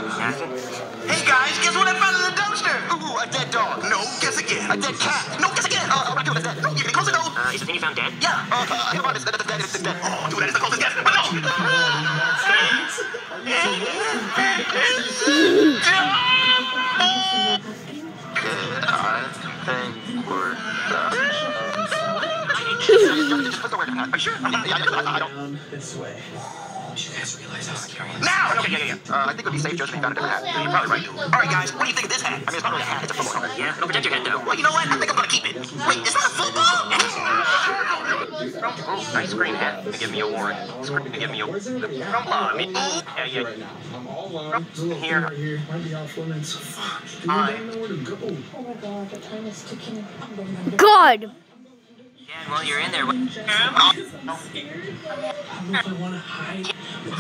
Hey guys, guess what I found in the dumpster? Ooh, a dead dog. No, guess again. A dead cat. No, guess again. A raccoon that's dead. No, you're getting closer though. Is the thing you found dead? Yeah. I about this. That's dead. It's dead. Oh, dude, that is the closest guess. But no. Are you sure? I don't. This way. You guys realize how scary it is? Now! Okay, yeah. I think it would be safe, Joseph, if you found a different hat. You're probably right. Alright, guys, what do you think of this hat? I mean, it's not really a hat, it's a football helmet. Yeah, don't protect your head, though. Well, you know what? I think I'm gonna keep it. Wait, it's not a football? Oh, nice screen hat. Give me a warrant. Give me a... I mean... Yeah. I'm all alone. Here. Might be off limits. Fuck. Dude, Hi. I don't know where to go. Oh my god, the time is ticking. God! Yeah, while you're in there... I don't know if I want to hide.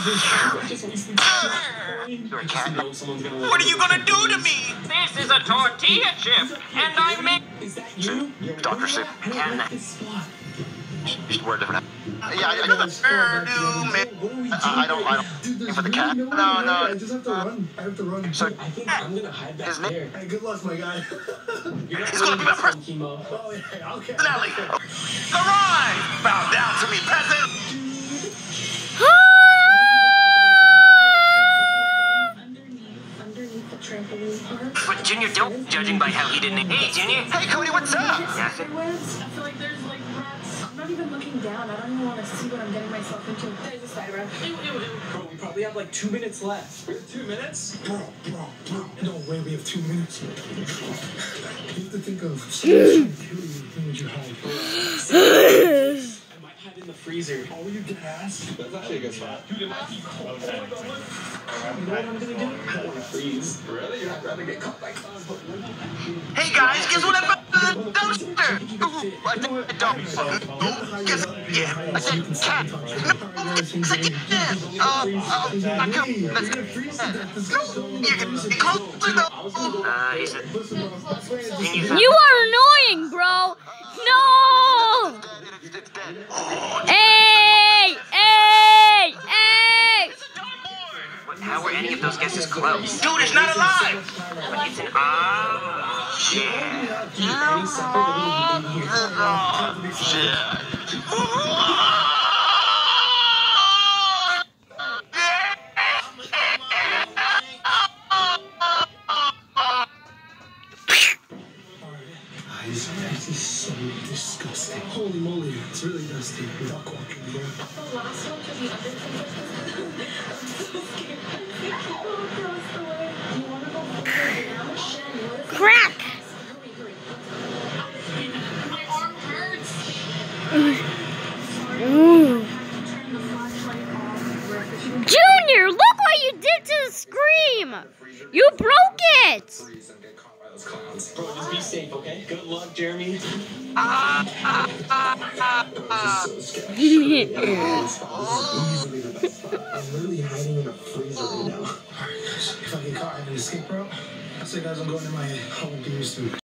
You're a cat. What are you gonna do to me? This is a tortilla chip, and I make... Is that you? Dr. Sip. I don't like this spot. You should wear a different hat. Yeah, I know the I don't. Dude, For the cat? No. I just have to run. I have to run. So, I think I'm gonna hide back isn't it? there. Hey, good luck, my guy. You're not He's gonna be my first chemo. Oh, yeah, okay. finale. Arrive! Bow down to me, peasant! Underneath the trampoline park. But Junior, don't judging by how he didn't... Hey, Junior! Hey, Cody, what's up? Yeah. Spiderwebs. I feel like there's like rats. I'm not even looking down. I don't even want to see what I'm getting myself into. There's a spiderweb. Bro, we probably have like 2 minutes left. 2 minutes? Bro. No way, we have 2 minutes. You have to think of something who would you hide? I might hide in the freezer. Oh, you dead ass? That's actually a good spot. Dude, it might be cold. You know what I'm gonna do? I don't want to freeze. Really? I'd rather get caught by clouds. Hey, guys, guess what I found in the dumpster? Ooh, a dead dog. No, guess again. A dead cat. No, guess again. A raccoon that's dead. No, you're getting closer though. Is it... You are annoying, bro! No! It's dead. Hey! How were any of those guesses close? Dude, it's not alive! But it's an... yeah. This is so disgusting. Holy moly, it's really dusty. Duck walking, bro. The last one to the other. I'm so scared. Go across the way. You want to go further down? Shen, what if... Crack! Hurry. My arm hurts. Turn the flashlight off. Junior, look what you did to the scream! You broke it! Bro, just be safe, okay? Good luck, Jeremy. This is so scary. I'm literally hiding in a freezer right now. Alright, guys, if I get caught, I have an escape route. I say, guys, I'm going in my home to use soon.